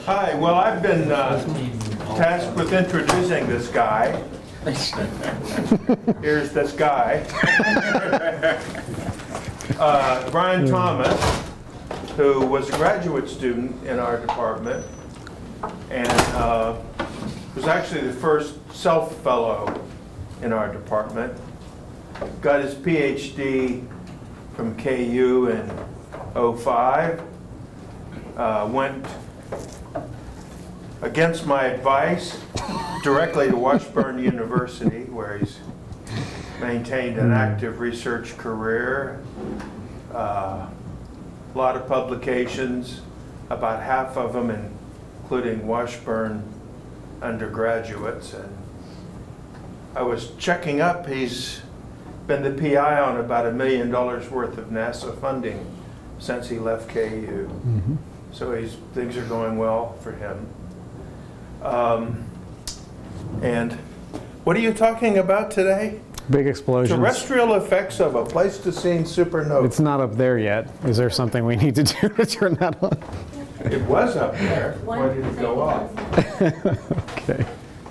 Hi, well, I've been tasked with introducing this guy. Here's this guy. Brian Thomas, who was a graduate student in our department and was actually the first self-fellow in our department. Got his PhD from KU in '05. Went against my advice directly to Washburn University, where he's maintained an active research career. A lot of publications, about half of them including Washburn undergraduates. And I was checking up, he's been the PI on about $1 million worth of NASA funding since he left KU. Mm-hmm. So things are going well for him. And what are you talking about today? Big explosions. Terrestrial effects of a Pleistocene supernova. It's not up there yet. Is there something we need to do to turn that on? It was up there. Why did it go off? Okay.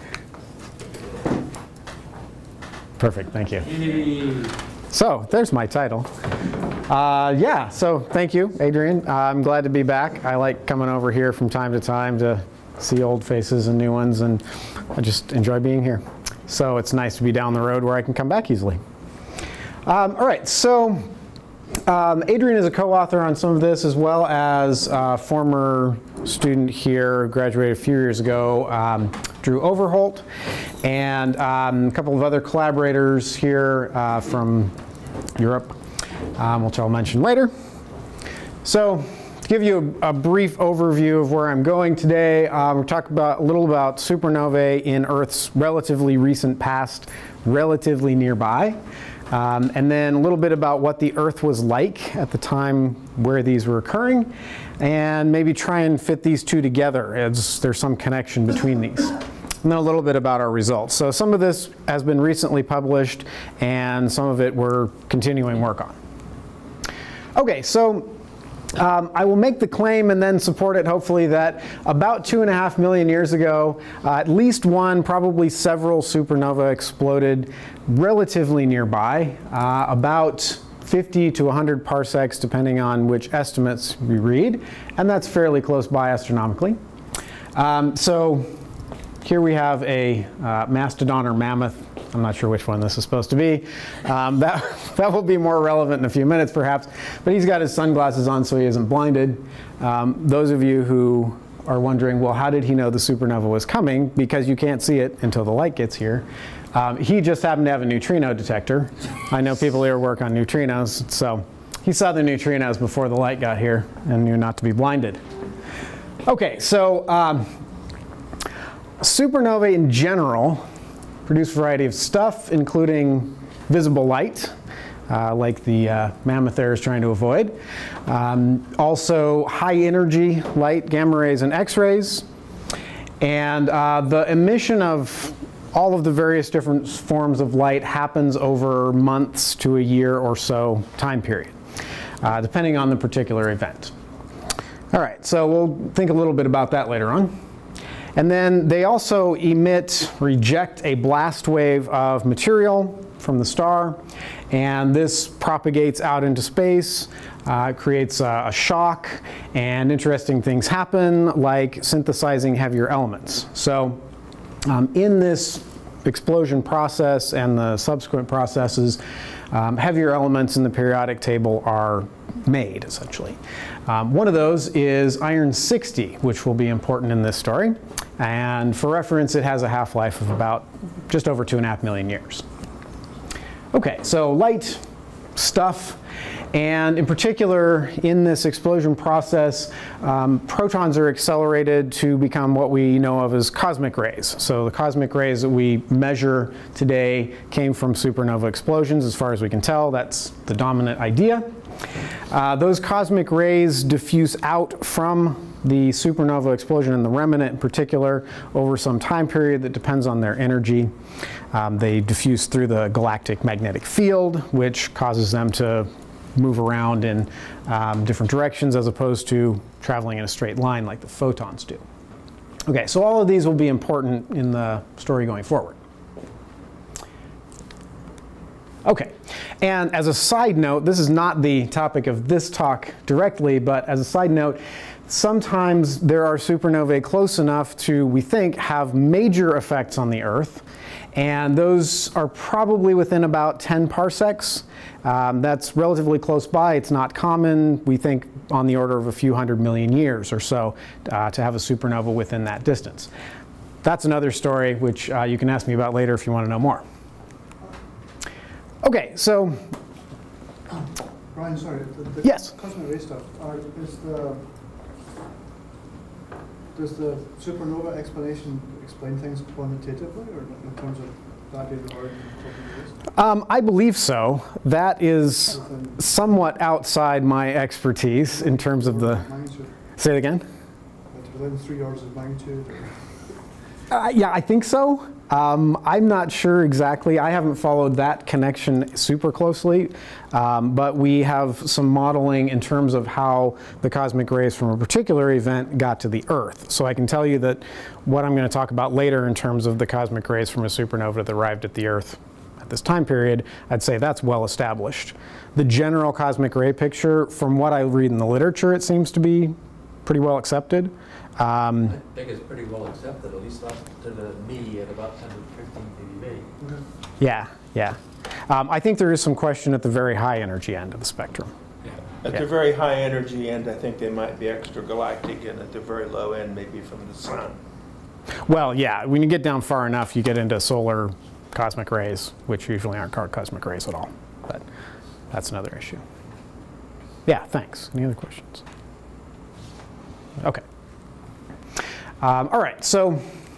Perfect, thank you. So, there's my title. Yeah, so thank you, Adrian. I'm glad to be back. I like coming over here from time to time to see old faces and new ones, and I just enjoy being here. So it's nice to be down the road where I can come back easily. All right, so Adrian is a co-author on some of this, as well as a former student here, graduated a few years ago, Drew Overholt, and a couple of other collaborators here from Europe, which I'll mention later. So, to give you a brief overview of where I'm going today, we'll talk a little about supernovae in Earth's relatively recent past, relatively nearby, and then a little bit about what the Earth was like at the time where these were occurring, and maybe try and fit these two together as there's some connection between these. And then a little bit about our results. So some of this has been recently published, and some of it we're continuing work on. Okay, so I will make the claim and then support it, hopefully, that about 2.5 million years ago, at least one, probably several supernova exploded relatively nearby, about 50 to 100 parsecs, depending on which estimates we read, and that's fairly close by astronomically. So here we have a mastodon or mammoth. I'm not sure which one this is supposed to be. That will be more relevant in a few minutes, perhaps. But he's got his sunglasses on so he isn't blinded. Those of you who are wondering, well, how did he know the supernova was coming? Because you can't see it until the light gets here. He just happened to have a neutrino detector. I know people here work on neutrinos, so he saw the neutrinos before the light got here and knew not to be blinded. Okay, so supernovae in general produce a variety of stuff, including visible light, like the mammoth there is trying to avoid. Also high energy light, gamma rays and X-rays. And the emission of all of the various different forms of light happens over months to a year or so time period, depending on the particular event. All right, so we'll think a little bit about that later on. And then they also reject a blast wave of material from the star, and this propagates out into space, creates a shock, and interesting things happen, like synthesizing heavier elements. So in this explosion process and the subsequent processes, heavier elements in the periodic table are made, essentially. One of those is iron-60, which will be important in this story. And for reference, it has a half-life of about just over 2.5 million years. Okay, so light, stuff, and in particular, in this explosion process, protons are accelerated to become what we know of as cosmic rays. So the cosmic rays that we measure today came from supernova explosions, as far as we can tell. That's the dominant idea. Those cosmic rays diffuse out from the supernova explosion and the remnant in particular over some time period that depends on their energy. They diffuse through the galactic magnetic field, which causes them to move around in different directions as opposed to traveling in a straight line like the photons do. Okay, so all of these will be important in the story going forward. Okay, and as a side note, this is not the topic of this talk directly, but as a side note, sometimes there are supernovae close enough to, we think, have major effects on the Earth, and those are probably within about 10 parsecs. That's relatively close by. It's not common. We think on the order of a few 100 million years or so to have a supernova within that distance. That's another story which you can ask me about later if you want to know more. Okay, so Brian, sorry. The yes. cosmic ray stuff. Does the supernova explanation explain things quantitatively, or in terms of that being the origin of cosmic rays? I believe so. That is somewhat outside my expertise in terms of the. Magnitude? Say it again. Within 3 orders of magnitude. Yeah, I think so. I'm not sure exactly. I haven't followed that connection super closely, but we have some modeling in terms of how the cosmic rays from a particular event got to the Earth. So I can tell you that what I'm going to talk about later in terms of the cosmic rays from a supernova that arrived at the Earth at this time period, I'd say that's well established. The general cosmic ray picture, from what I read in the literature, it seems to be pretty well accepted. I think it's pretty well accepted, at least up to me at about 10 to 15 dB. Yeah, yeah. I think there is some question at the very high energy end of the spectrum. At the very high energy end, I think they might be extragalactic, and at the very low end, maybe from the sun. Well, yeah, when you get down far enough, you get into solar cosmic rays, which usually aren't called cosmic rays at all. But that's another issue. Yeah, thanks. Any other questions? Okay. All right, so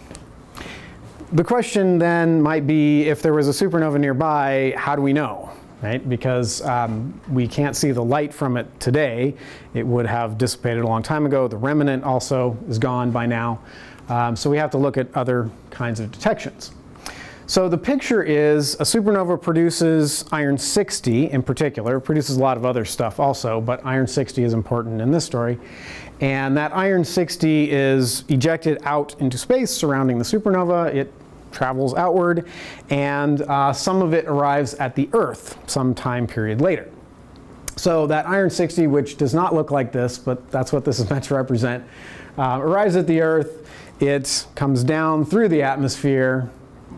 the question then might be, if there was a supernova nearby, how do we know, right? Because we can't see the light from it today. It would have dissipated a long time ago. The remnant also is gone by now. So we have to look at other kinds of detections. So the picture is a supernova produces iron-60 in particular. It produces a lot of other stuff also, but iron-60 is important in this story. And that iron-60 is ejected out into space surrounding the supernova. It travels outward, and some of it arrives at the Earth some time period later. So that iron-60, which does not look like this, but that's what this is meant to represent, arrives at the Earth. It comes down through the atmosphere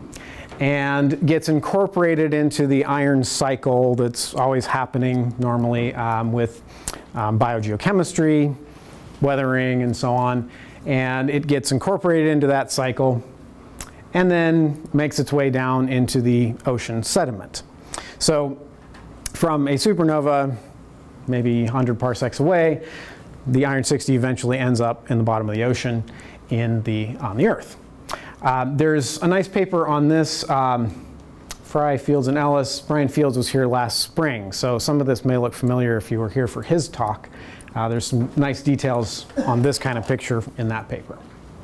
and gets incorporated into the iron cycle that's always happening normally with biogeochemistry, weathering, and so on. And it gets incorporated into that cycle and then makes its way down into the ocean sediment. So from a supernova, maybe 100 parsecs away, the iron-60 eventually ends up in the bottom of the ocean on the Earth. There's a nice paper on this. Fry, Fields, and Ellis. Brian Fields was here last spring, so some of this may look familiar if you were here for his talk. There's some nice details on this kind of picture in that paper.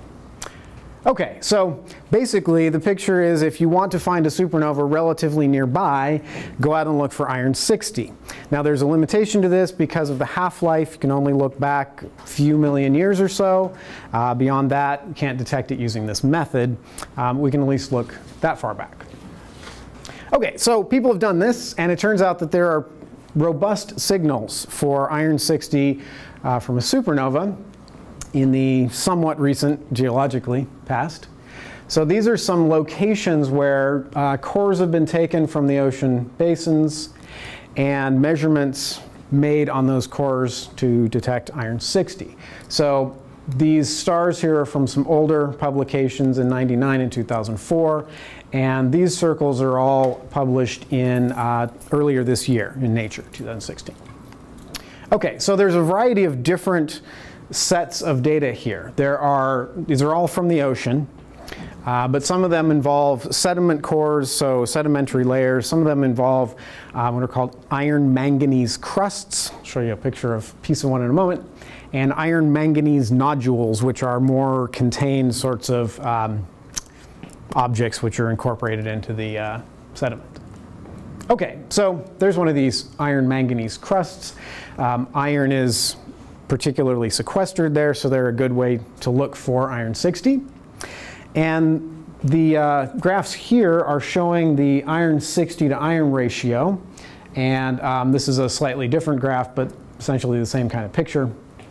Okay, so basically the picture is, if you want to find a supernova relatively nearby, go out and look for iron-60. Now there's a limitation to this because of the half-life. You can only look back a few million years or so. Beyond that, you can't detect it using this method. We can at least look that far back. Okay, so people have done this, and it turns out that there are robust signals for iron-60 from a supernova in the somewhat recent geologically past. So these are some locations where cores have been taken from the ocean basins and measurements made on those cores to detect iron-60. So these stars here are from some older publications in '99 and 2004, and these circles are all published in earlier this year in Nature, 2016. Okay, so there's a variety of different sets of data here. These are all from the ocean, but some of them involve sediment cores, so sedimentary layers. Some of them involve what are called iron-manganese crusts. I'll show you a picture of a piece of one in a moment. And iron-manganese nodules, which are more contained sorts of objects which are incorporated into the sediment. Okay, so there's one of these iron-manganese crusts. Iron is particularly sequestered there, so they're a good way to look for iron 60. And the graphs here are showing the iron 60 to iron ratio. And this is a slightly different graph, but essentially the same kind of picture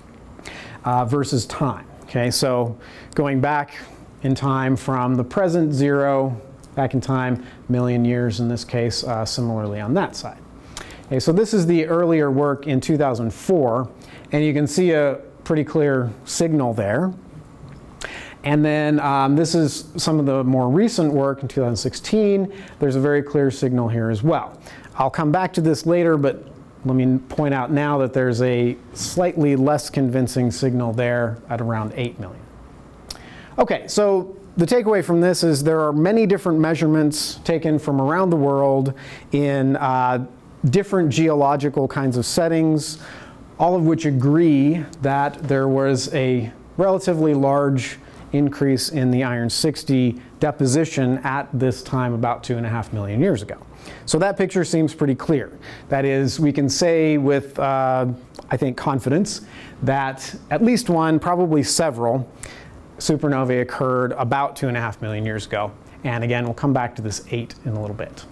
versus time. Okay, so going back in time from the present 0, back in time, million years in this case, similarly on that side. Okay, so this is the earlier work in 2004, and you can see a pretty clear signal there. And then this is some of the more recent work in 2016. There's a very clear signal here as well. I'll come back to this later, but let me point out now that there's a slightly less convincing signal there at around 8 million. Okay, so the takeaway from this is there are many different measurements taken from around the world in different geological kinds of settings, all of which agree that there was a relatively large increase in the iron 60 deposition at this time about 2.5 million years ago. So that picture seems pretty clear. That is, we can say with, I think, confidence that at least one, probably several, supernovae occurred about 2.5 million years ago. And again, we'll come back to this 8 in a little bit.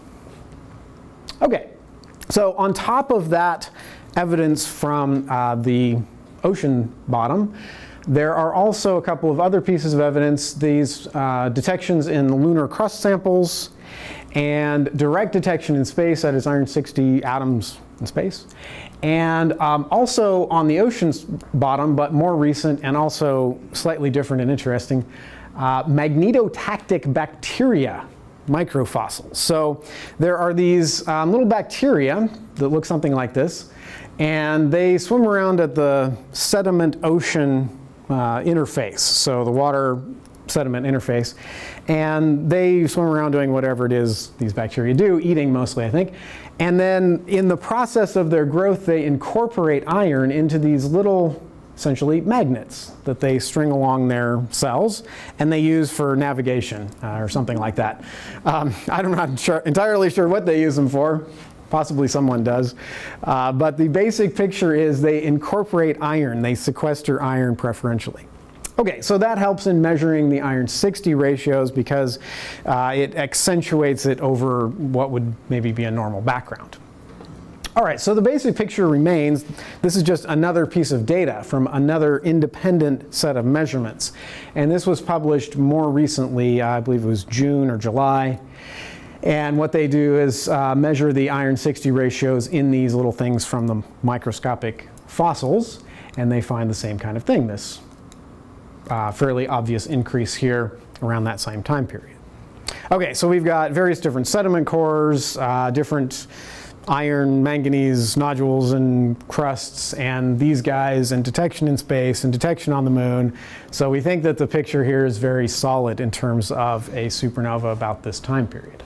Okay, so on top of that evidence from the ocean bottom, there are also a couple of other pieces of evidence, these detections in the lunar crust samples and direct detection in space, that is iron 60 atoms in space. And also on the ocean's bottom, but more recent and also slightly different and interesting, magnetotactic bacteria microfossils. So there are these little bacteria that look something like this, and they swim around at the sediment-ocean interface, so the water sediment interface, and they swim around doing whatever it is these bacteria do, eating mostly, I think. And then in the process of their growth, they incorporate iron into these little, essentially, magnets that they string along their cells, and they use for navigation or something like that. I'm not entirely sure what they use them for. Possibly someone does. But the basic picture is they incorporate iron. They sequester iron preferentially. Okay, so that helps in measuring the iron 60 ratios because it accentuates it over what would maybe be a normal background. All right, so the basic picture remains. This is just another piece of data from another independent set of measurements. And this was published more recently, I believe it was June or July. And what they do is measure the iron 60 ratios in these little things from the microscopic fossils, and they find the same kind of thing, this fairly obvious increase here around that same time period. Okay, so we've got various different sediment cores, different iron, manganese nodules and crusts, and these guys, and detection in space and detection on the moon. So we think that the picture here is very solid in terms of a supernova about this time period.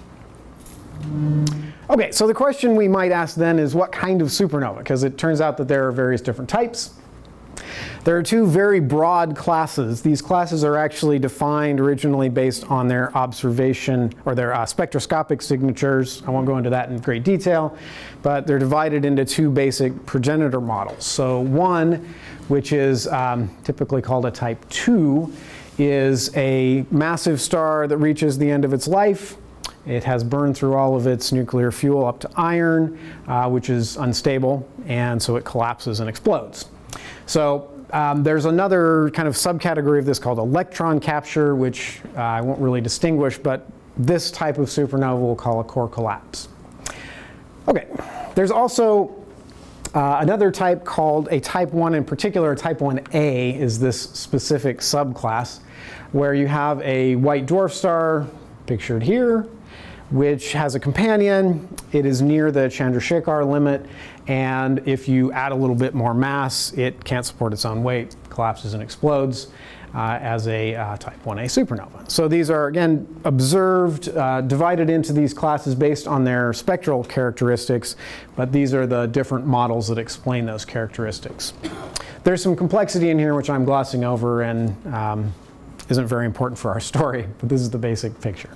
Okay, so the question we might ask then is what kind of supernova? Because it turns out that there are various different types. There are two very broad classes. These classes are actually defined originally based on their observation or their spectroscopic signatures. I won't go into that in great detail, but they're divided into two basic progenitor models. So one, which is typically called a type 2, is a massive star that reaches the end of its life. It has burned through all of its nuclear fuel up to iron, which is unstable, and so it collapses and explodes. So there's another kind of subcategory of this called electron capture, which I won't really distinguish, but this type of supernova we'll call a core collapse. Okay, there's also another type called a type 1, in particular type 1a is this specific subclass, where you have a white dwarf star, pictured here, which has a companion. It is near the Chandrasekhar limit, and if you add a little bit more mass, it can't support its own weight, collapses and explodes as a type 1a supernova. So these are, again, observed, divided into these classes based on their spectral characteristics, but these are the different models that explain those characteristics. There's some complexity in here which I'm glossing over and isn't very important for our story, but this is the basic picture.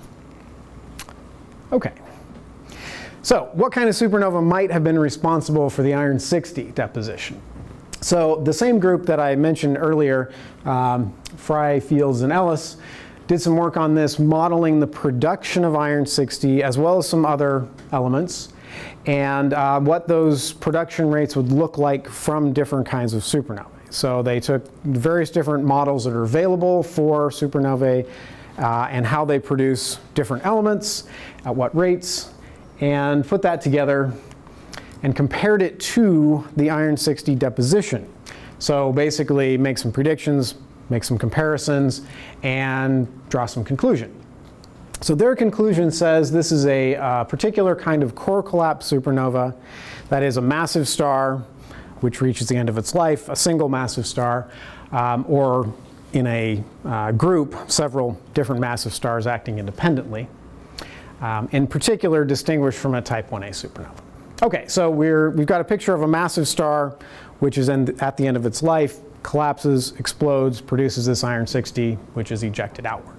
Okay, so what kind of supernova might have been responsible for the iron 60 deposition? So the same group that I mentioned earlier, Fry, Fields, and Ellis, did some work on this, modeling the production of iron-60 as well as some other elements, and what those production rates would look like from different kinds of supernovae. So they took various different models that are available for supernovae and how they produce different elements, at what rates, and put that together and compared it to the iron-60 deposition. So basically make some predictions, make some comparisons, and draw some conclusion. So their conclusion says this is a particular kind of core collapse supernova that is a massive star which reaches the end of its life, a single massive star, or in a group, several different massive stars acting independently, in particular distinguished from a type 1a supernova. Okay, so we've got a picture of a massive star which is at the end of its life, collapses, explodes, produces this iron-60, which is ejected outward.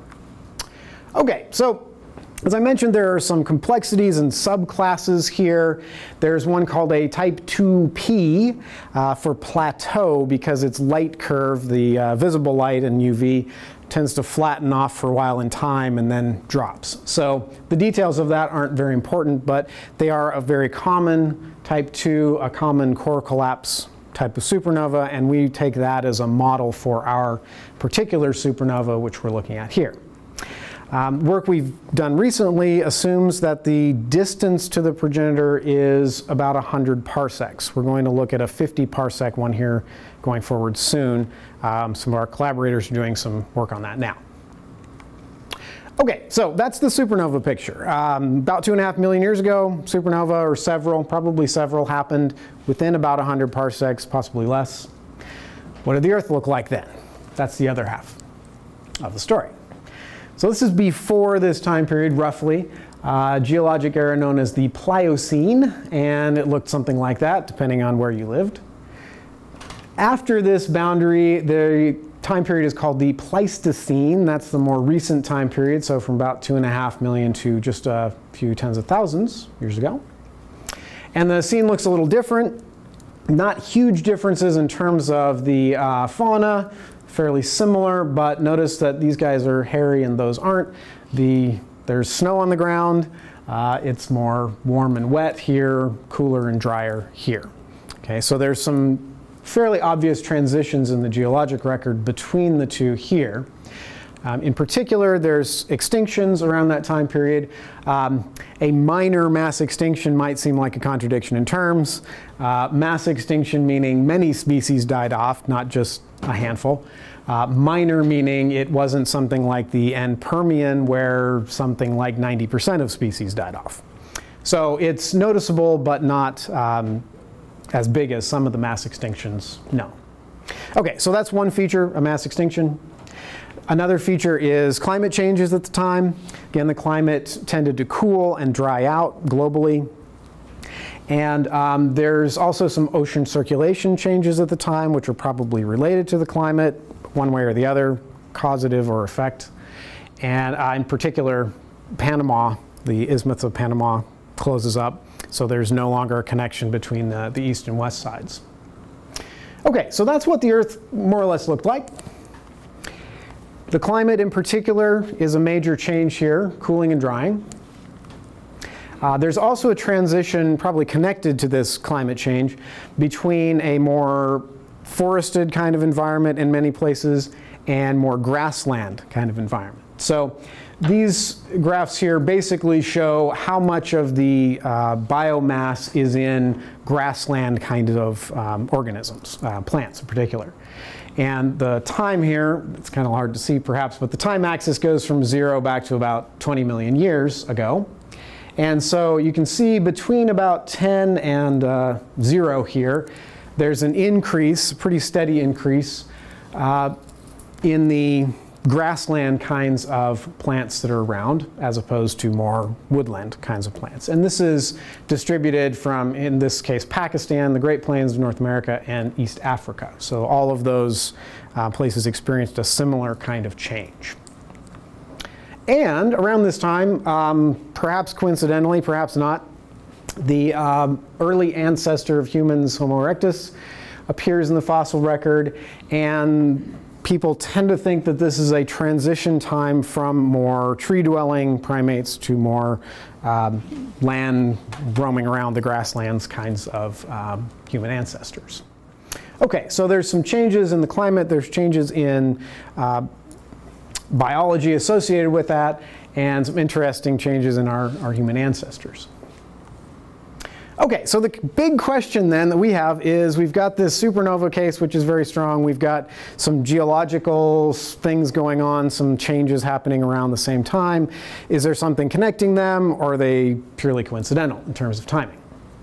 Okay, so as I mentioned, there are some complexities and subclasses here. There's one called a type 2p for plateau because its light curve, the visible light in UV, tends to flatten off for a while in time and then drops. So the details of that aren't very important, but they are a very common type 2, a common core collapse type of supernova, and we take that as a model for our particular supernova, which we're looking at here. Work we've done recently assumes that the distance to the progenitor is about 100 parsecs. We're going to look at a 50 parsec one here going forward soon. Some of our collaborators are doing some work on that now. Okay, so that's the supernova picture. About 2.5 million years ago, supernova, or several, probably several, happened within about 100 parsecs, possibly less. What did the Earth look like then? That's the other half of the story. So this is before this time period, roughly. Geologic era known as the Pliocene, and it looked something like that, depending on where you lived. After this boundary, the time period is called the Pleistocene. That's the more recent time period, so from about 2.5 million to just a few tens of thousands years ago. And the scene looks a little different. Not huge differences in terms of the fauna, fairly similar, but notice that these guys are hairy and those aren't. There's snow on the ground. It's more warm and wet here, cooler and drier here. Okay, so there's some fairly obvious transitions in the geologic record between the two here. In particular, there's extinctions around that time period. A minor mass extinction might seem like a contradiction in terms. Mass extinction meaning many species died off, not just a handful. Minor meaning it wasn't something like the end Permian where something like 90% of species died off. So it's noticeable, but not as big as some of the mass extinctions, no. Okay, so that's one feature, a mass extinction. Another feature is climate changes at the time. Again, the climate tended to cool and dry out globally. And there's also some ocean circulation changes at the time, which are probably related to the climate, one way or the other, causative or effect. And in particular, Panama, the Isthmus of Panama, closes up. So there's no longer a connection between the east and west sides. Okay, so that's what the Earth more or less looked like. The climate in particular is a major change here, cooling and drying. There's also a transition, probably connected to this climate change, between a more forested kind of environment in many places and more grassland kind of environment. So these graphs here basically show how much of the biomass is in grassland kind of organisms, plants in particular. And the time here, it's kind of hard to see perhaps, but the time axis goes from 0 back to about 20 million years ago. And so you can see between about 10 and 0 here, there's an increase, a pretty steady increase in the grassland kinds of plants that are around, as opposed to more woodland kinds of plants. And this is distributed from, in this case, Pakistan, the Great Plains of North America, and East Africa. So all of those places experienced a similar kind of change. And around this time, perhaps coincidentally, perhaps not, the early ancestor of humans, Homo erectus, appears in the fossil record, and people tend to think that this is a transition time from more tree-dwelling primates to more land roaming around the grasslands kinds of human ancestors. Okay, so there's some changes in the climate, there's changes in biology associated with that, and some interesting changes in our human ancestors. Okay, so the big question then that we have is we've got this supernova case, which is very strong. We've got some geological things going on, some changes happening around the same time. Is there something connecting them, or are they purely coincidental in terms of timing?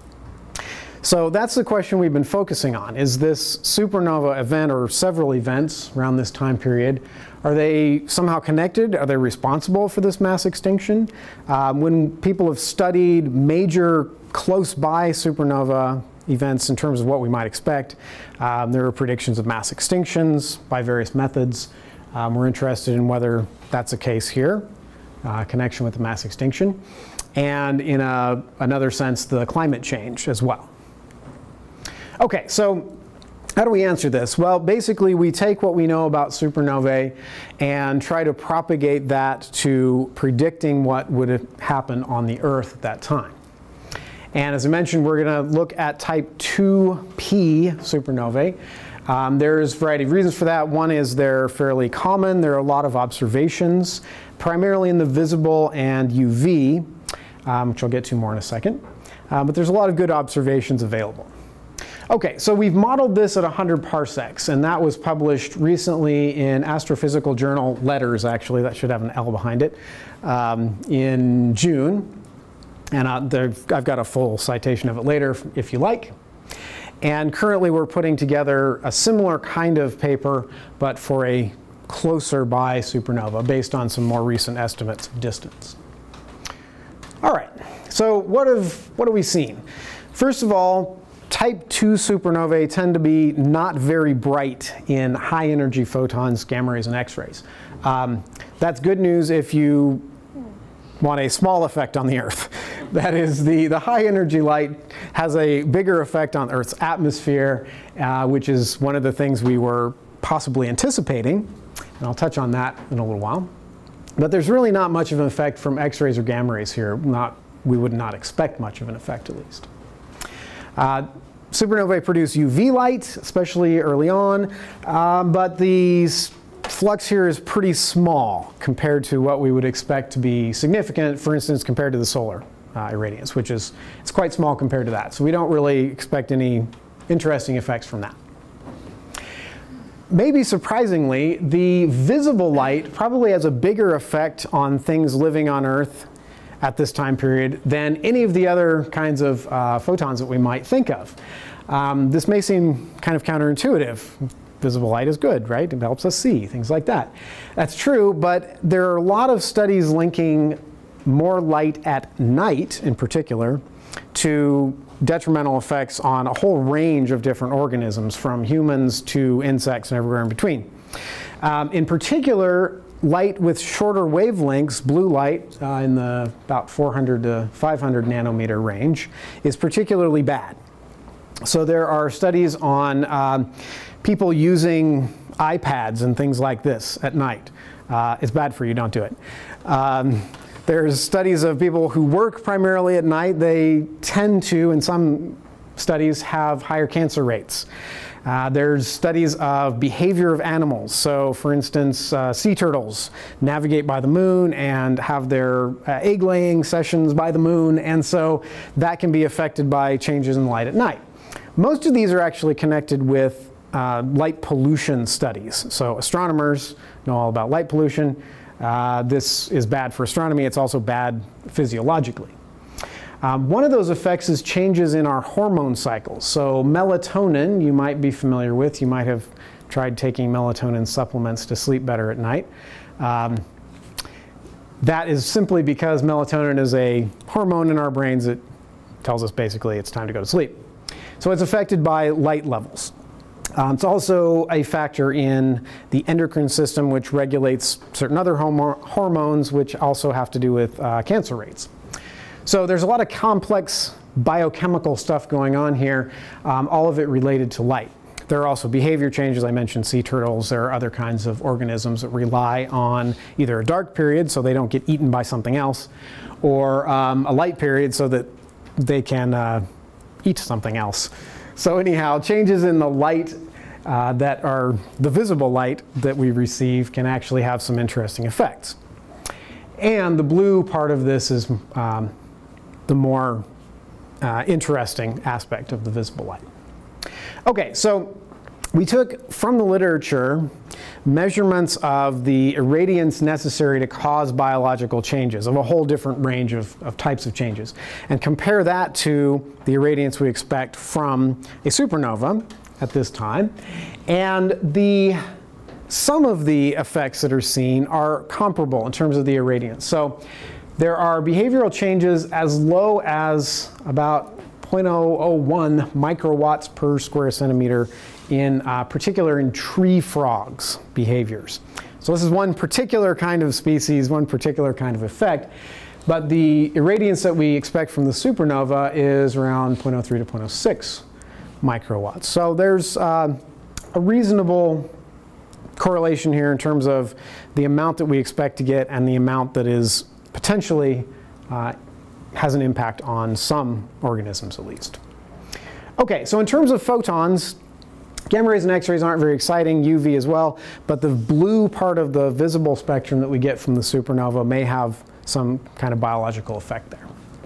So that's the question we've been focusing on. Is this supernova event, or several events around this time period, are they somehow connected? Are they responsible for this mass extinction? When people have studied major close-by supernova events in terms of what we might expect, there are predictions of mass extinctions by various methods. We're interested in whether that's the case here, connection with the mass extinction, and in another sense, the climate change as well. Okay, so how do we answer this? Well, basically we take what we know about supernovae and try to propagate that to predicting what would happen on the Earth at that time. And as I mentioned, we're going to look at type 2P supernovae. There's a variety of reasons for that. One is they're fairly common. There are a lot of observations, primarily in the visible and UV, which I'll get to more in a second. But there's a lot of good observations available. Okay, so we've modeled this at 100 parsecs, and that was published recently in Astrophysical Journal Letters, actually. That should have an L behind it, in June. And I've got a full citation of it later if you like. And currently we're putting together a similar kind of paper, but for a closer by supernova based on some more recent estimates of distance. All right, so what have we seen? First of all, type 2 supernovae tend to be not very bright in high energy photons, gamma rays, and X-rays. That's good news if you want a small effect on the Earth. That is, the high energy light has a bigger effect on Earth's atmosphere, which is one of the things we were possibly anticipating. And I'll touch on that in a little while. But there's really not much of an effect from X-rays or gamma rays here. We would not expect much of an effect, at least. Supernovae produce UV light, especially early on, but the flux here is pretty small compared to what we would expect to be significant, for instance, compared to the solar irradiance, which is it's quite small compared to that. So we don't really expect any interesting effects from that. Maybe surprisingly, the visible light probably has a bigger effect on things living on Earth at this time period than any of the other kinds of photons that we might think of. This may seem kind of counterintuitive. Visible light is good, right? It helps us see, things like that. That's true, but there are a lot of studies linking more light at night, in particular, to detrimental effects on a whole range of different organisms, from humans to insects and everywhere in between. In particular, light with shorter wavelengths, blue light in the about 400 to 500 nanometer range, is particularly bad. So there are studies on people using iPads and things like this at night. It's bad for you, don't do it. There's studies of people who work primarily at night. They tend to, in some studies, have higher cancer rates. There's studies of behavior of animals. So for instance, sea turtles navigate by the moon and have their egg laying sessions by the moon, and so that can be affected by changes in light at night. Most of these are actually connected with light pollution studies. So astronomers know all about light pollution. This is bad for astronomy. It's also bad physiologically. One of those effects is changes in our hormone cycles. So melatonin, you might be familiar with. You might have tried taking melatonin supplements to sleep better at night. That is simply because melatonin is a hormone in our brains that tells us basically it's time to go to sleep. So it's affected by light levels. It's also a factor in the endocrine system, which regulates certain other hormones, which also have to do with cancer rates. So there's a lot of complex biochemical stuff going on here, all of it related to light. There are also behavior changes. I mentioned sea turtles. There are other kinds of organisms that rely on either a dark period so they don't get eaten by something else, or a light period so that they can eat something else. So anyhow, changes in the light that are the visible light that we receive can actually have some interesting effects. And the blue part of this is the more interesting aspect of the visible light. Okay, so we took from the literature measurements of the irradiance necessary to cause biological changes of a whole different range of types of changes, and compare that to the irradiance we expect from a supernova at this time. And some of the effects that are seen are comparable in terms of the irradiance. So there are behavioral changes as low as about 0.001 microwatts per square centimeter in particular in tree frogs behaviors. So this is one particular kind of species, one particular kind of effect. But the irradiance that we expect from the supernova is around 0.03 to 0.06 microwatts. So there's a reasonable correlation here in terms of the amount that we expect to get and the amount that is potentially has an impact on some organisms at least. Okay, so in terms of photons, gamma rays and X-rays aren't very exciting, UV as well, but the blue part of the visible spectrum that we get from the supernova may have some kind of biological effect there.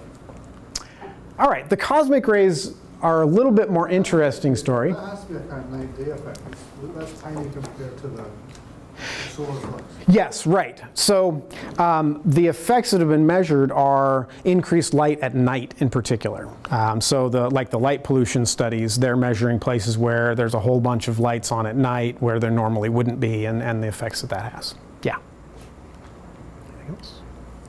All right, the cosmic rays are a little bit more interesting story. That has to be a kind of night-day effect. That's tiny compared to the solar flux. Yes, right. So the effects that have been measured are increased light at night in particular. So like the light pollution studies, they're measuring places where there's a whole bunch of lights on at night where there normally wouldn't be, and the effects that that has. Yeah. Anything else?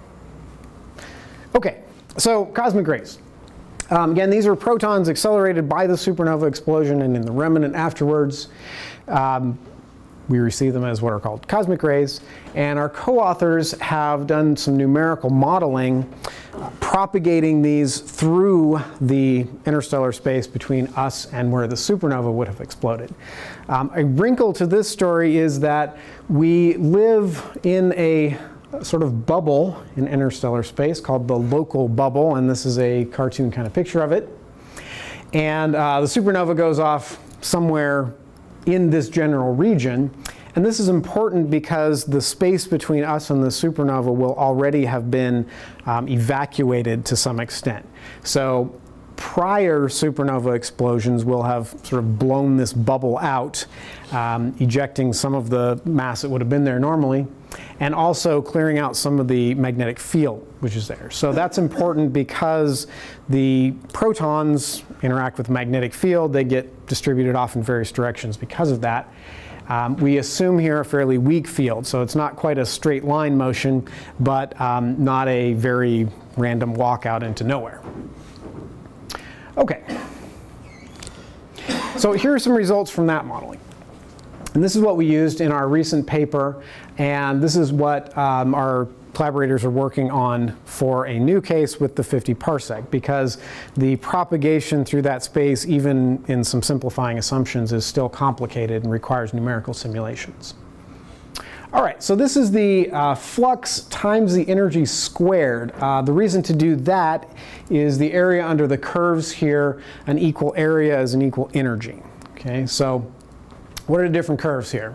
Okay, so cosmic rays. Again, these are protons accelerated by the supernova explosion and in the remnant afterwards. We receive them as what are called cosmic rays. And our co-authors have done some numerical modeling propagating these through the interstellar space between us and where the supernova would have exploded. A wrinkle to this story is that we live in a sort of bubble in interstellar space called the local bubble, and this is a cartoon kind of picture of it. And the supernova goes off somewhere in this general region, and this is important because the space between us and the supernova will already have been evacuated to some extent. So prior supernova explosions will have sort of blown this bubble out, ejecting some of the mass that would have been there normally, and also clearing out some of the magnetic field which is there. So that's important because the protons interact with the magnetic field. They get distributed off in various directions because of that. We assume here a fairly weak field, so it's not quite a straight line motion, but not a very random walk out into nowhere. Okay, so here are some results from that modeling. And this is what we used in our recent paper, and this is what our collaborators are working on for a new case with the 50 parsec, because the propagation through that space, even in some simplifying assumptions, is still complicated and requires numerical simulations. All right, so this is the flux times the energy squared. The reason to do that is the area under the curves here, an equal area is an equal energy. Okay, so what are the different curves here?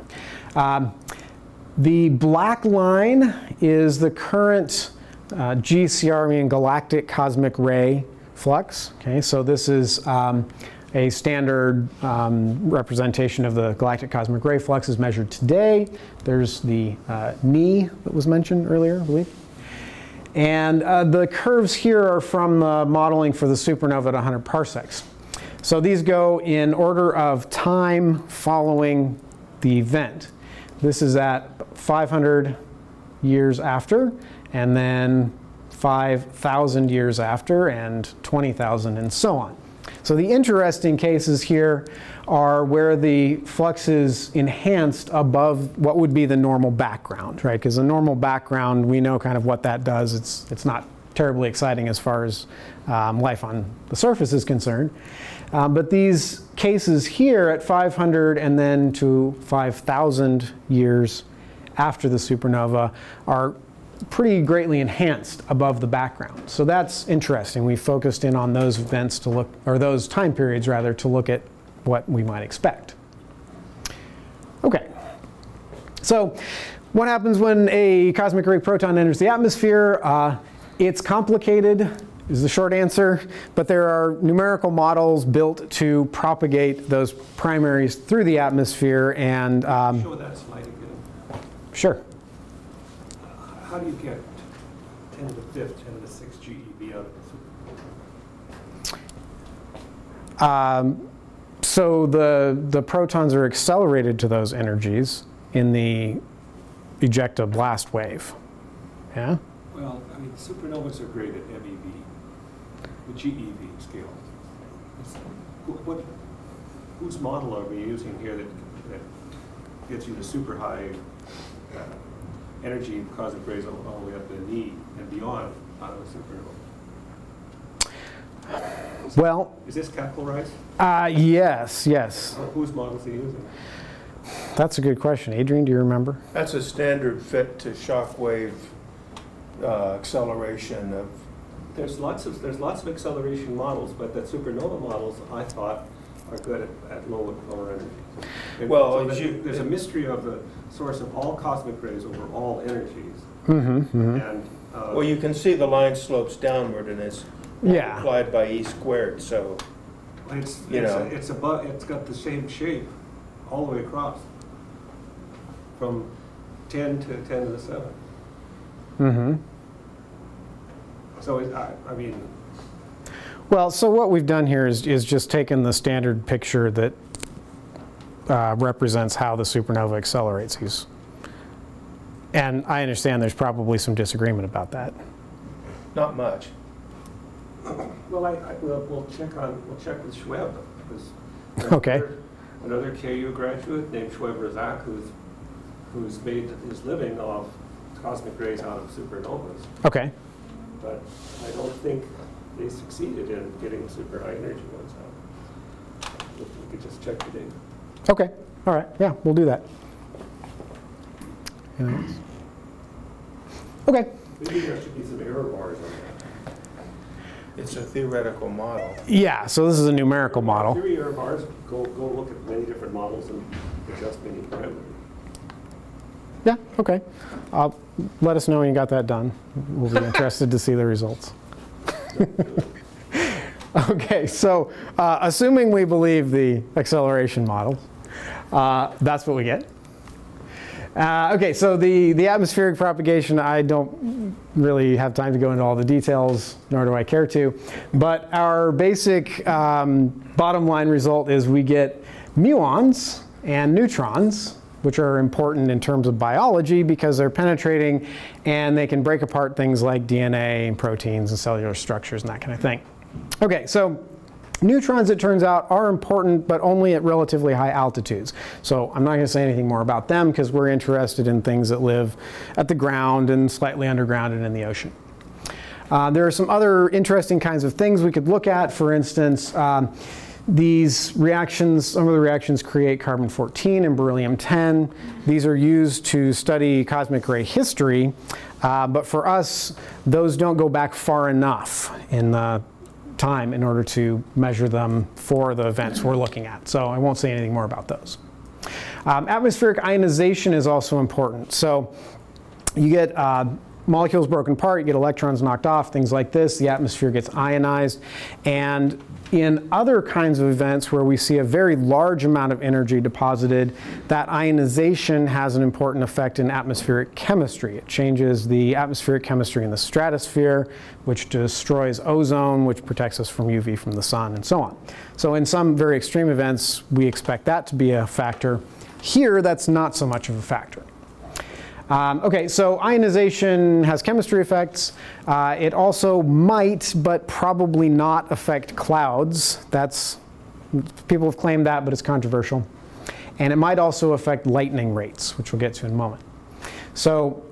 The black line is the current GCR, meaning galactic cosmic ray flux. Okay, so this is a standard representation of the galactic cosmic ray flux is measured today. There's the Ni that was mentioned earlier, I believe. And the curves here are from the modeling for the supernova at 100 parsecs. So these go in order of time following the event. This is at 500 years after, and then 5,000 years after, and 20,000, and so on. So the interesting cases here are where the flux is enhanced above what would be the normal background, right? Because the normal background, we know kind of what that does. It's not terribly exciting as far as life on the surface is concerned. But these cases here at 500 and then to 5,000 years after the supernova are pretty greatly enhanced above the background. So that's interesting. We focused in on those events to look, or those time periods rather, to look at what we might expect. Okay. So what happens when a cosmic ray proton enters the atmosphere? It's complicated, is the short answer, but there are numerical models built to propagate those primaries through the atmosphere. And show that slide again. Sure. How do you get 10 to the 5th, 10 to the 6th GeV out of the supernova? So the protons are accelerated to those energies in the ejecta-blast wave. Yeah? Well, I mean, supernovas are great at MeV, the GeV scale. Whose model are we using here that gets you to super high energy cosmic rays all the way up to the knee and beyond out of a supernova? Well, is this capillarized? Yes, yes. Whose models are you using? That's a good question. Adrian, do you remember? That's a standard fit to shock wave acceleration of. There's lots of acceleration models, but the supernova models I thought are good at lower energy. Well, so there's a mystery of the source of all cosmic rays over all energies. And well, you can see the line slopes downward, and it's multiplied by e squared. So it's got the same shape all the way across from 10 to 10 to the 7. So I mean. Well, so what we've done here is just taken the standard picture that represents how the supernova accelerates these. And I understand there's probably some disagreement about that. Not much. Well, we'll check with Schweb. Okay. Another KU graduate named Schweb Razak, who's made his living off cosmic rays out of supernovas. Okay. But I don't think they succeeded in getting super high energy ones out. We could just check the data. Okay. All right. Yeah, we'll do that. Anything else? Okay. Maybe there should be some error bars on that. It's a theoretical model. Yeah, so this is a numerical model. Theory error bars, go look at many different models and adjust many parameters. Yeah, okay. Let us know when you got that done. We'll be interested to see the results. Okay, so assuming we believe the acceleration model, that's what we get. Okay, so the atmospheric propagation, I don't really have time to go into all the details, nor do I care to. But our basic bottom line result is we get muons and neutrons, which are important in terms of biology because they're penetrating and they can break apart things like DNA and proteins and cellular structures and that kind of thing. Okay, so neutrons, it turns out, are important, but only at relatively high altitudes. So I'm not going to say anything more about them because we're interested in things that live at the ground and slightly underground and in the ocean. There are some other interesting kinds of things we could look at. For instance, these reactions, some of the reactions create carbon-14 and beryllium-10. These are used to study cosmic ray history, but for us, those don't go back far enough in the time in order to measure them for the events we're looking at. So I won't say anything more about those. Atmospheric ionization is also important. So you get molecules broken apart, you get electrons knocked off, things like this. The atmosphere gets ionized. And in other kinds of events where we see a very large amount of energy deposited, that ionization has an important effect in atmospheric chemistry. It changes the atmospheric chemistry in the stratosphere, which destroys ozone, which protects us from UV from the sun, and so on. So in some very extreme events, we expect that to be a factor. Here, that's not so much of a factor. Okay, so ionization has chemistry effects. It also might, but probably not, affect clouds. People have claimed that, but it's controversial. And it might also affect lightning rates, which we'll get to in a moment. So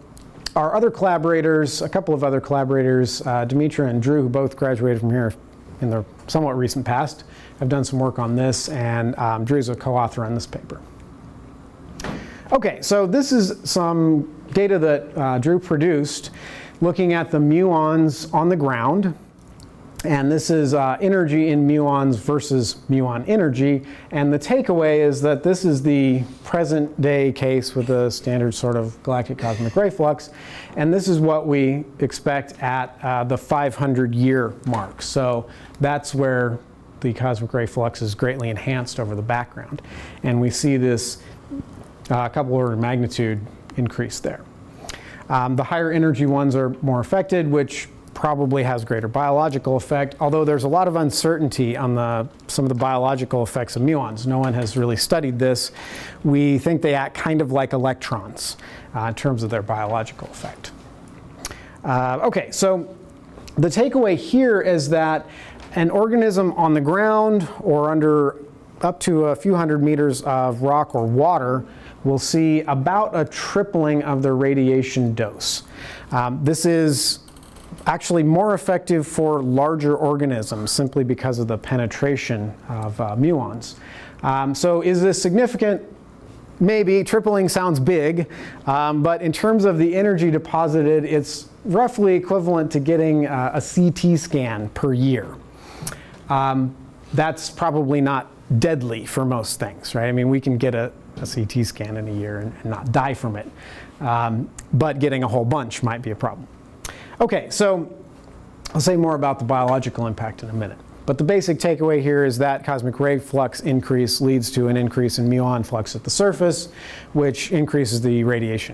our other collaborators, a couple of other collaborators, Dimitra and Drew, who both graduated from here in the somewhat recent past, have done some work on this, and Drew's a co-author on this paper. Okay, so this is some data that Drew produced looking at the muons on the ground. And this is energy in muons versus muon energy. And the takeaway is that this is the present day case with the standard sort of galactic cosmic ray flux. And this is what we expect at the 500-year mark. So that's where the cosmic ray flux is greatly enhanced over the background. And we see this couple order of magnitude increase there. The higher energy ones are more affected, which probably has greater biological effect, although there's a lot of uncertainty on some of the biological effects of muons. No one has really studied this. We think they act kind of like electrons in terms of their biological effect. Okay, so the takeaway here is that an organism on the ground or under up to a few hundred meters of rock or water will see about a tripling of their radiation dose. This is actually more effective for larger organisms simply because of the penetration of muons. So is this significant? Maybe. Tripling sounds big, but in terms of the energy deposited, it's roughly equivalent to getting a CT scan per year. That's probably not deadly for most things, right? I mean, we can get a CT scan in a year and not die from it, but getting a whole bunch might be a problem. Okay, so I'll say more about the biological impact in a minute. But the basic takeaway here is that cosmic ray flux increase leads to an increase in muon flux at the surface, which increases the radiation.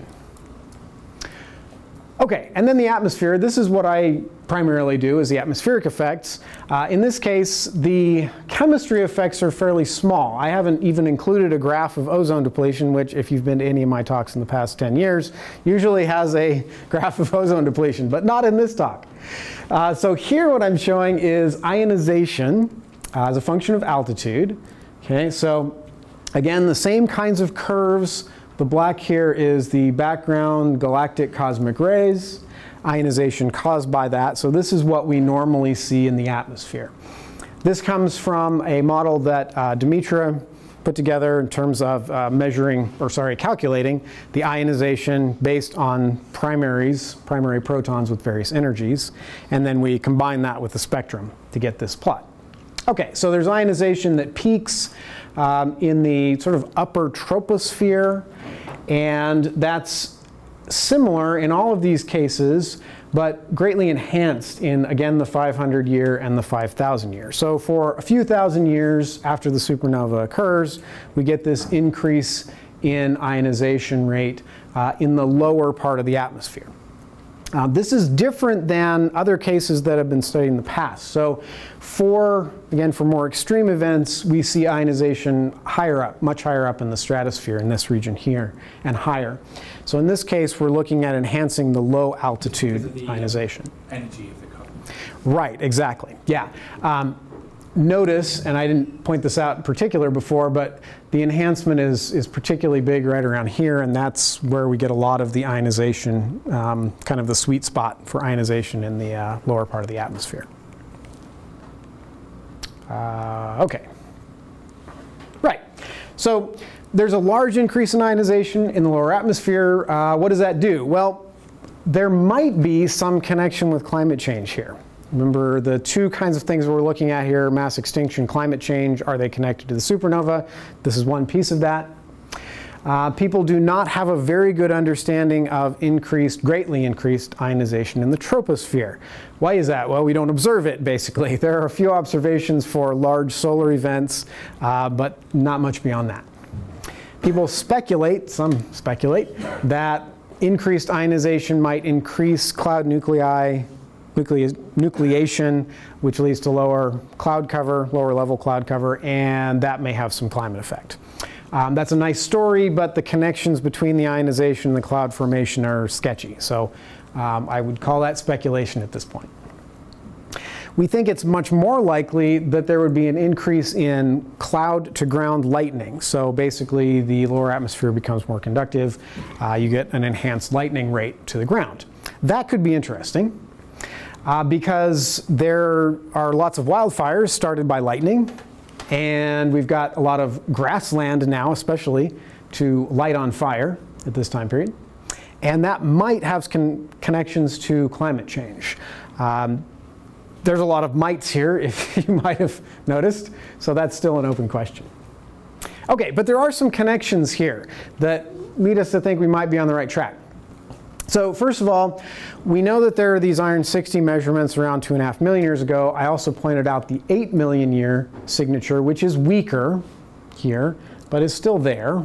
Okay, and then the atmosphere. This is what I primarily do, is the atmospheric effects. In this case, the chemistry effects are fairly small. I haven't even included a graph of ozone depletion, which, if you've been to any of my talks in the past 10 years, usually has a graph of ozone depletion, but not in this talk. So here what I'm showing is ionization as a function of altitude. Okay, so again, the same kinds of curves. The black here is the background galactic cosmic rays, ionization caused by that. So this is what we normally see in the atmosphere. This comes from a model that Dimitra put together in terms of calculating the ionization based on primary protons with various energies. And then we combine that with the spectrum to get this plot. Okay, so there's ionization that peaks in the sort of upper troposphere, and that's similar in all of these cases, but greatly enhanced in, again, the 500-year and the 5,000-year. So for a few thousand years after the supernova occurs, we get this increase in ionization rate in the lower part of the atmosphere. This is different than other cases that have been studied in the past. So for more extreme events, we see ionization higher up, much higher up in the stratosphere in this region here, and higher. So in this case, we're looking at enhancing the low altitude ionization. Energy of the carbon. Right, exactly, yeah. Notice, and I didn't point this out in particular before, but the enhancement is particularly big right around here, and that's where we get a lot of the ionization, kind of the sweet spot for ionization in the lower part of the atmosphere. Okay. Right. So there's a large increase in ionization in the lower atmosphere. What does that do? Well, there might be some connection with climate change here. Remember, the two kinds of things we're looking at here, mass extinction, climate change, are they connected to the supernova? This is one piece of that. People do not have a very good understanding of greatly increased ionization in the troposphere. Why is that? Well, we don't observe it, basically. There are a few observations for large solar events, but not much beyond that. People speculate, some speculate, that increased ionization might increase cloud nucleation, which leads to lower cloud cover, lower level cloud cover, and that may have some climate effect. That's a nice story, but the connections between the ionization and the cloud formation are sketchy. So I would call that speculation at this point. we think it's much more likely that there would be an increase in cloud-to-ground lightning. So basically, the lower atmosphere becomes more conductive. You get an enhanced lightning rate to the ground. That could be interesting because there are lots of wildfires started by lightning. And we've got a lot of grassland now, especially, to light on fire at this time period. And that might have connections to climate change. There's a lot of mights here, if you might have noticed. So that's still an open question. OK, but there are some connections here that lead us to think we might be on the right track. So first of all, we know that there are these iron-60 measurements around 2.5 million years ago. I also pointed out the 8 million year signature, which is weaker here, but is still there.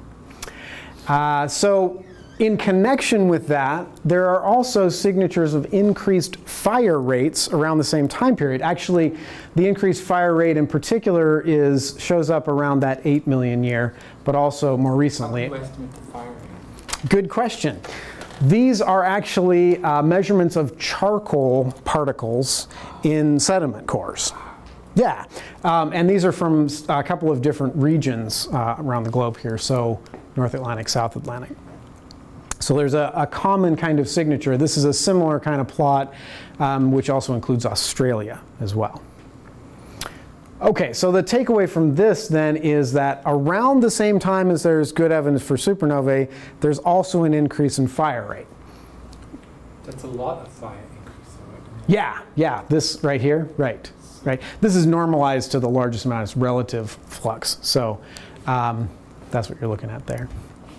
So in connection with that, there are also signatures of increased fire rates around the same time period. Actually, the increased fire rate in particular shows up around that 8 million year, but also more recently. How do you estimate the fire rate? Good question. These are actually measurements of charcoal particles in sediment cores. Yeah, and these are from a couple of different regions around the globe here, so North Atlantic, South Atlantic. So there's a common kind of signature. This is a similar kind of plot, which also includes Australia as well. OK, so the takeaway from this then is that around the same time as there's good evidence for supernovae, there's also an increase in fire rate. That's a lot of fire increase. Yeah, this right here, right. This is normalized to the largest amount, it's relative flux. So that's what you're looking at there.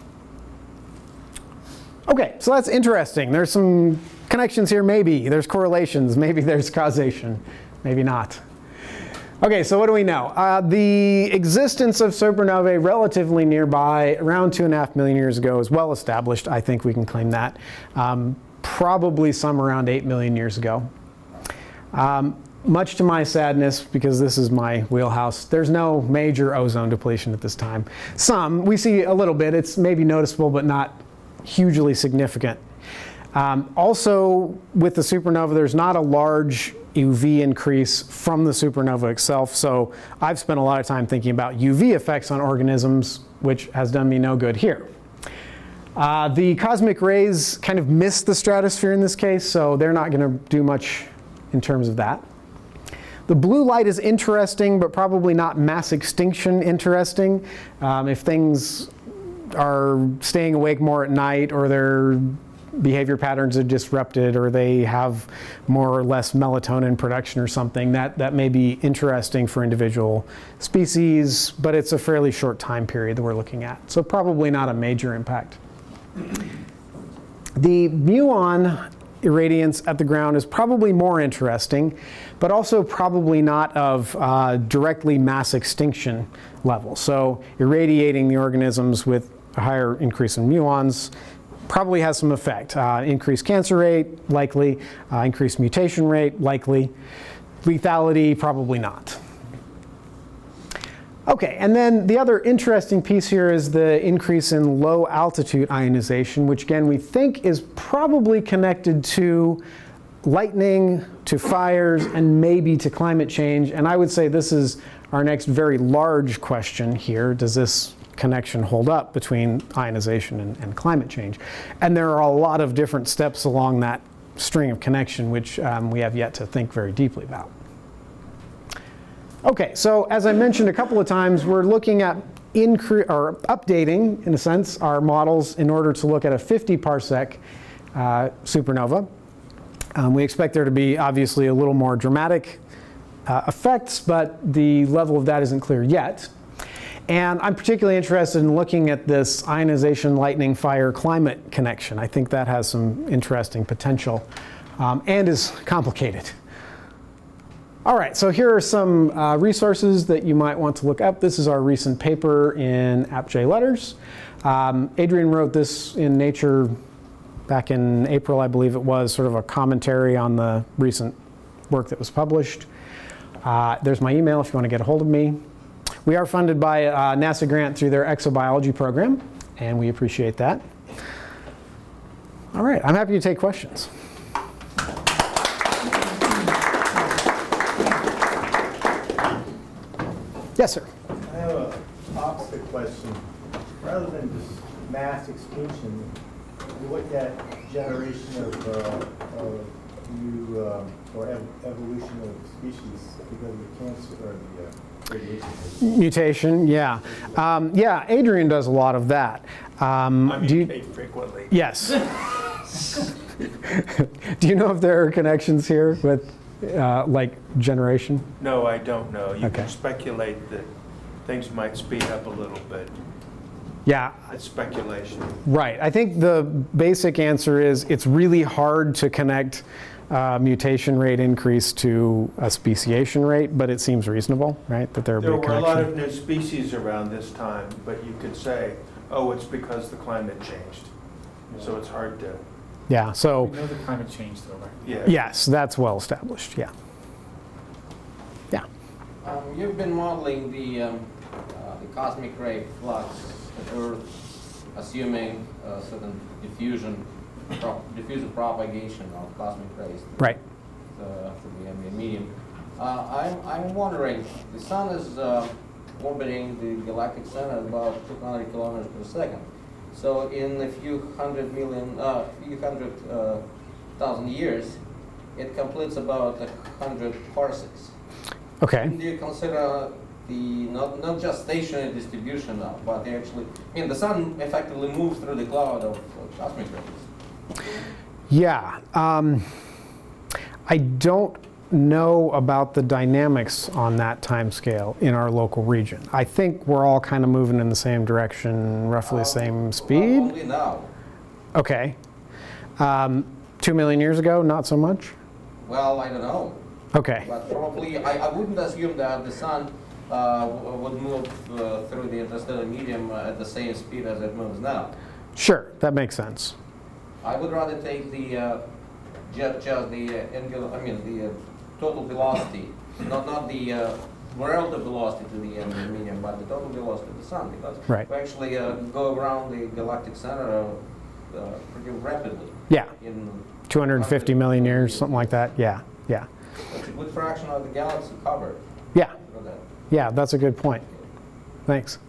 OK, so that's interesting. There's some connections here, maybe. There's correlations, maybe there's causation, maybe not. OK, so what do we know? The existence of supernovae relatively nearby, around 2.5 million years ago, is well established. I think we can claim that. Probably some around 8 million years ago. Much to my sadness, because this is my wheelhouse, there's no major ozone depletion at this time. Some, we see a little bit. It's maybe noticeable, but not hugely significant. Also, with the supernova, there's not a large UV increase from the supernova itself. So I've spent a lot of time thinking about UV effects on organisms, which has done me no good here. The cosmic rays kind of miss the stratosphere in this case, so they're not going to do much in terms of that. The blue light is interesting, but probably not mass extinction interesting. If things are staying awake more at night, or their behavior patterns are disrupted, or they have more or less melatonin production or something, that may be interesting for individual species, but it's a fairly short time period that we're looking at. So probably not a major impact. The muon irradiance at the ground is probably more interesting, but also probably not of directly mass extinction level. So irradiating the organisms with a higher increase in muons probably has some effect. Increased cancer rate, likely. Increased mutation rate, likely. Lethality, probably not. OK, and then the other interesting piece here is the increase in low altitude ionization, which again we think is probably connected to lightning, to fires, and maybe to climate change. And I would say this is our next very large question here. Does this connection hold up between ionization and climate change? And there are a lot of different steps along that string of connection, which we have yet to think very deeply about. OK, so as I mentioned a couple of times, we're looking at updating, in a sense, our models in order to look at a 50 parsec supernova. We expect there to be obviously a little more dramatic effects, but the level of that isn't clear yet. And I'm particularly interested in looking at this ionization, lightning, fire, climate connection. I think that has some interesting potential and is complicated. All right, so here are some resources that you might want to look up. This is our recent paper in AppJ Letters. Adrian wrote this in Nature back in April, I believe it was, sort of a commentary on the recent work that was published. There's my email if you want to get a hold of me. We are funded by a NASA grant through their exobiology program, and we appreciate that. All right, I'm happy to take questions. Yes, sir. I have an opposite question. Rather than just mass extinction, we look at generation of new or evolution of species because of cancer or the radiation. Mutation, yeah. Yeah, Adrian does a lot of that. I mutate frequently. Yes. Do you know if there are connections here with like generation? No, I don't know. You Okay. can speculate that things might speed up a little bit. Yeah. It's speculation. Right. I think the basic answer is it's really hard to connect mutation rate increase to a speciation rate, but it seems reasonable, right? That there There would be a were a connection. lot of new species around this time, but you could say, oh, it's because the climate changed. So it's hard to, Yeah. So We know the climate change though, right? yeah. yes, that's well established. Yeah. Yeah. You've been modeling the cosmic ray flux at Earth, assuming certain diffusion propagation of cosmic rays Right. through the ambient medium. I'm wondering, the sun is orbiting the galactic center at about 200 kilometers per second. So in a few hundred thousand years, it completes about 100 parsecs. Okay. Do you consider the not just stationary distribution now, but they actually, I mean, the sun effectively moves through the cloud of cosmic rays. Yeah. I don't know about the dynamics on that time scale in our local region. I think we're all kind of moving in the same direction, roughly the same speed. Only now. Okay. 2 million years ago, not so much? Well, I don't know. Okay. But probably, I wouldn't assume that the sun would move through the interstellar medium at the same speed as it moves now. Sure, that makes sense. I would rather take the just the angular, I mean the total velocity, not the relative velocity to the ambient medium, but the total velocity of the sun, because Right. we actually go around the galactic center pretty rapidly. Yeah, In 250 million years, something like that. Yeah, yeah. It's a good fraction of the galaxy covered. Yeah, through that. yeah, that's a good point. Thanks.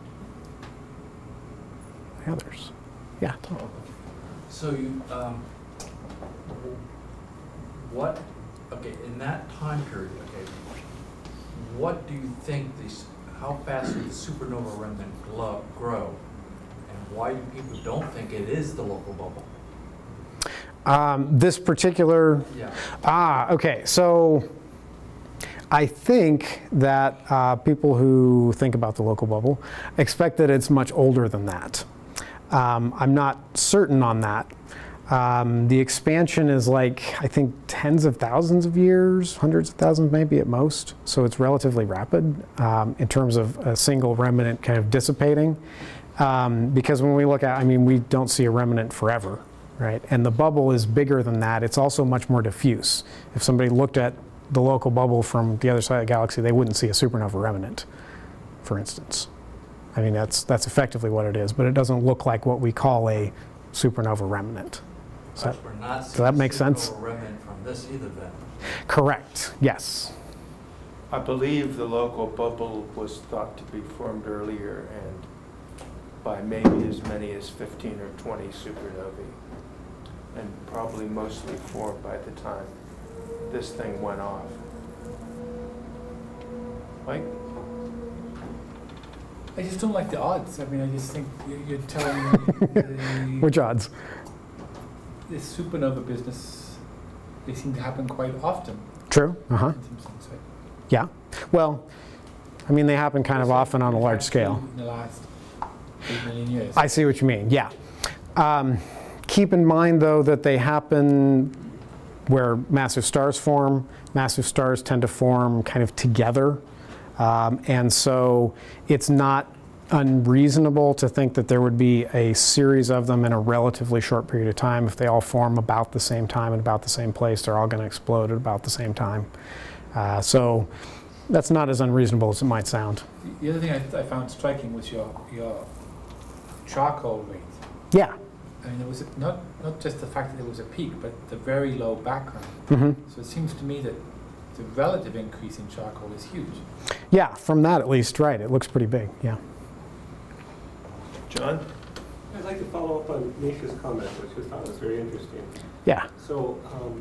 Others? Yeah, Tom. So you, okay, in that time period, okay, what do you think how fast did the supernova remnant grow? And why do people don't think it is the local bubble? This particular, Yeah. okay, so I think that people who think about the local bubble expect that it's much older than that. I'm not certain on that. The expansion is like, I think, tens of thousands of years, hundreds of thousands maybe at most. So it's relatively rapid in terms of a single remnant kind of dissipating. Because when we look at, I mean, we don't see a remnant forever, right? And the bubble is bigger than that. It's also much more diffuse. If somebody looked at the local bubble from the other side of the galaxy, they wouldn't see a supernova remnant, for instance. I mean, that's effectively what it is, but it doesn't look like what we call a supernova remnant. But we're not does that make sense? supernova remnant from this either then. Correct, yes. I believe the local bubble was thought to be formed earlier and by maybe as many as 15 or 20 supernovae, and probably mostly formed by the time this thing went off. Mike? I just don't like the odds. I mean, I just think you're telling me Which odds? this supernova business, they seem to happen quite often. True, uh-huh, In some sense, right? yeah. Well, I mean, they happen kind of often on a large scale. In the last 8 million years. I see what you mean, yeah. Keep in mind, though, that they happen where massive stars form. Massive stars tend to form kind of together. And so it's not unreasonable to think that there would be a series of them in a relatively short period of time. If they all form about the same time and about the same place, they're all going to explode at about the same time. So that's not as unreasonable as it might sound. The other thing I found striking was your charcoal rate. Yeah. I mean, it was not just the fact that there was a peak, but the very low background. Mm-hmm. So it seems to me that the relative increase in charcoal is huge. Yeah, from that at least, right. It looks pretty big, yeah. John? I'd like to follow up on Nisha's comment, which I thought was very interesting. Yeah. So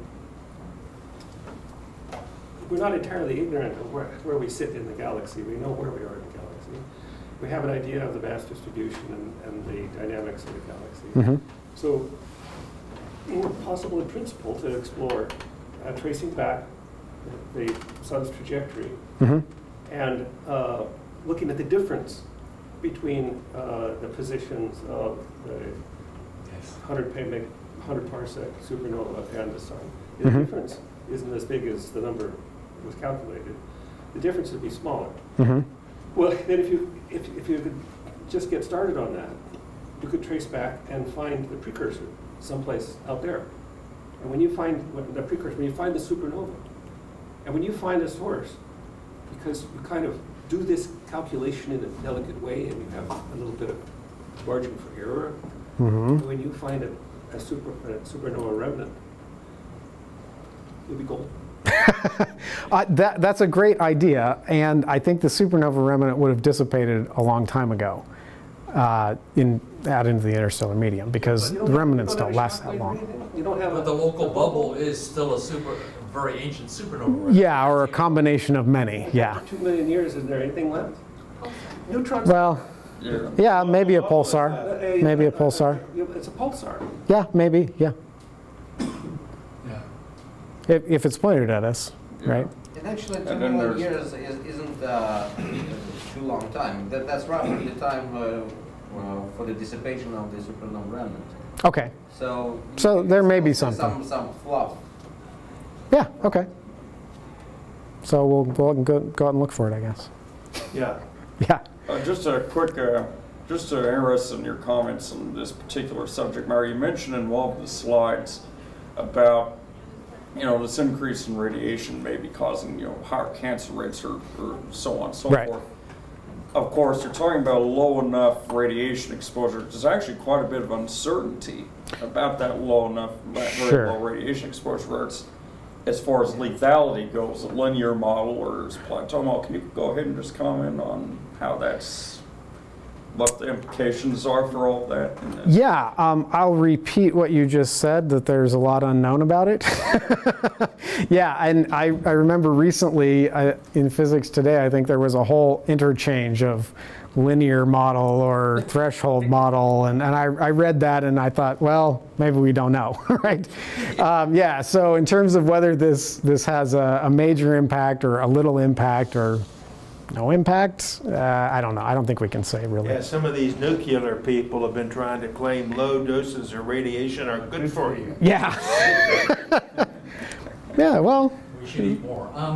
we're not entirely ignorant of where we sit in the galaxy. We know where we are in the galaxy. We have an idea of the mass distribution and the dynamics of the galaxy. Mm-hmm. So it's possible in principle to explore tracing back the sun's trajectory Mm-hmm. and looking at the difference between the positions of the 100 parsec supernova and the sun. The Mhm. difference isn't as big as the number was calculated. The difference would be smaller. Mm-hmm. Well, then if you could just get started on that, you could trace back and find the precursor someplace out there. And when you find the precursor, when you find the supernova, and when you find a source, because you kind of do this calculation in a delicate way and you have a little bit of margin for error, Mm-hmm. when you find a supernova remnant, you'll be golden. That's a great idea, and I think the supernova remnant would have dissipated a long time ago out into the interstellar medium, because the remnants don't last that long. You don't have But the local bubble is still a very ancient supernova. Right? Yeah, or a combination of many, yeah. 2 million years, is there anything left? Neutrons. Well, yeah, maybe a pulsar. Maybe a pulsar. It's a pulsar. Yeah, maybe, yeah. Yeah. If it's pointed at us, right? And actually, 2 And then million there's- years isn't too long time. That's roughly the time for the dissipation of the supernova remnant. Okay, So there may be some fluff. yeah, okay. So we'll go out and look for it, I guess. Yeah. Yeah. Just a quick, just interested in your comments on this particular subject matter. You mentioned in one of the slides about, this increase in radiation may be causing, higher cancer rates or so on and so Right. forth. Of course, you're talking about low enough radiation exposure. There's actually quite a bit of uncertainty about that very Sure. low radiation exposure where it's, as far as lethality goes, a linear model or is plateau model. Can you go ahead and just comment on how what the implications are for all that? Yeah, I'll repeat what you just said, that there's a lot unknown about it. Yeah, and I remember recently in Physics Today, I think there was a whole interchange of linear model or threshold model, and I read that and I thought, well, maybe we don't know, right? Yeah, so in terms of whether this has a major impact or a little impact or no impact, I don't know. I don't think we can say really. Yeah, some of these nuclear people have been trying to claim low doses of radiation are good for you. Yeah. Yeah, well. We should eat more. A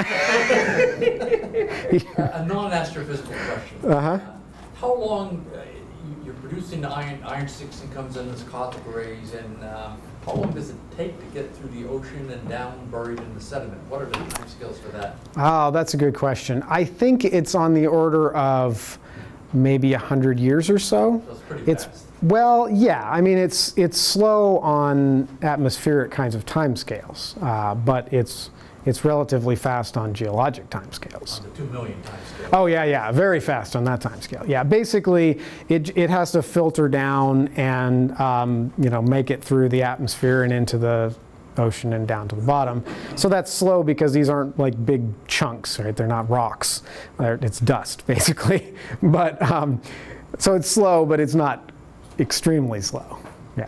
non-astrophysical question. Uh-huh. How long you're producing the iron-6 and comes in as cosmic rays, and how long does it take to get through the ocean and down buried in the sediment? What are the time scales for that? Oh, that's a good question. I think it's on the order of maybe 100 years or so. So it's pretty fast. Well, yeah. I mean, it's slow on atmospheric kinds of timescales, but it's relatively fast on geologic timescales. On the 2 million time scale. Oh yeah, very fast on that timescale. Yeah, basically, it has to filter down and make it through the atmosphere and into the ocean and down to the bottom. So that's slow because these aren't like big chunks, right? They're not rocks. It's dust, basically. But so it's slow, but it's not extremely slow. Yeah.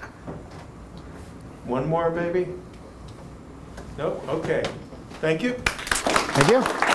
One more, baby? Nope. Okay. Thank you. Thank you.